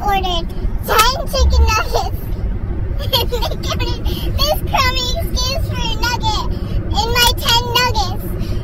ordered 10 chicken nuggets. And they counted this crummy excuse for a nugget in my 10 nuggets.